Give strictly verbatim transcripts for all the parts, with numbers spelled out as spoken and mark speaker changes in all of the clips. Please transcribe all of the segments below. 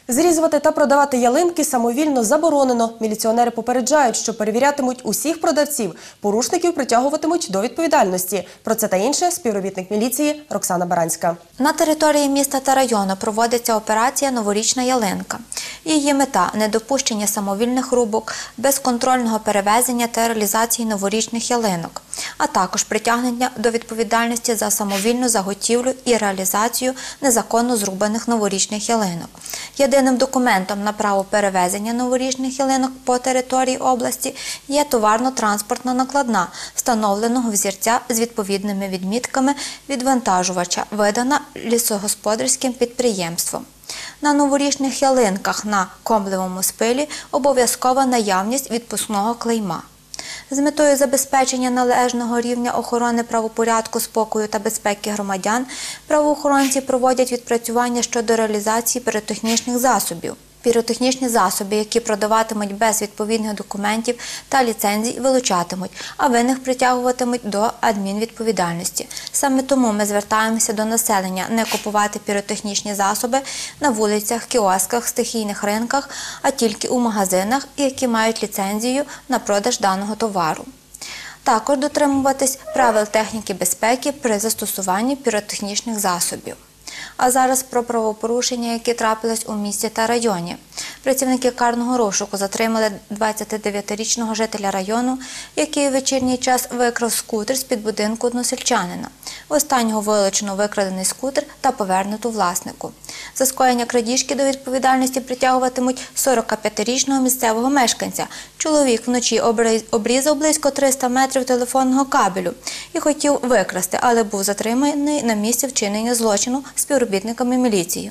Speaker 1: Зрізувати та продавати ялинки самовільно заборонено. Міліціонери попереджають, що перевірятимуть усіх продавців. Порушників притягуватимуть до відповідальності. Про це та інше співробітник міліції Роксана Баранська.
Speaker 2: На території міста та району проводиться операція «Новорічна ялинка». Її мета – недопущення самовільних рубок, безконтрольного перевезення та реалізації новорічних ялинок, а також притягнення до відповідальності за самовільну заготівлю і реалізацію незаконно зрубаних новорічних ялинок. Єдиним документом на право перевезення новорічних ялинок по території області є товарно-транспортна накладна встановленого взірця з відповідними відмітками відвантажувача, видана лісогосподарським підприємством. На новорічних ялинках на комлевому спилі обов'язкова наявність відпускного клейма. З метою забезпечення належного рівня охорони правопорядку, спокою та безпеки громадян, правоохоронці проводять відпрацювання щодо реалізації піротехнічних засобів. Піротехнічні засоби, які продаватимуть без відповідних документів та ліцензій, вилучатимуть, а винних притягуватимуть до адмінвідповідальності. Саме тому ми звертаємося до населення не купувати піротехнічні засоби на вулицях, кіосках, стихійних ринках, а тільки у магазинах, які мають ліцензію на продаж даного товару. Також дотримуватись правил техніки безпеки при застосуванні піротехнічних засобів. А зараз про правопорушення, які трапились у місті та районі. Працівники карного розшуку затримали двадцятидев'ятирічного жителя району, який у вечірній час викрав скутер з-під будинку односельчанина. У останнього вилучено викрадений скутер та повернуто власнику. За скоєння крадіжки до відповідальності притягуватимуть сорокап'ятирічного місцевого мешканця. Чоловік вночі обрізав близько триста метрів телефонного кабелю і хотів викрасти, але був затриманий на місці вчинення злочину співробітниками міліції.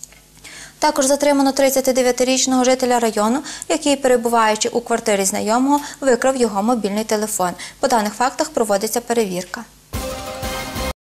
Speaker 2: Також затримано тридцятидев'ятирічного жителя району, який, перебуваючи у квартирі знайомого, викрав його мобільний телефон. По даних фактах проводиться перевірка.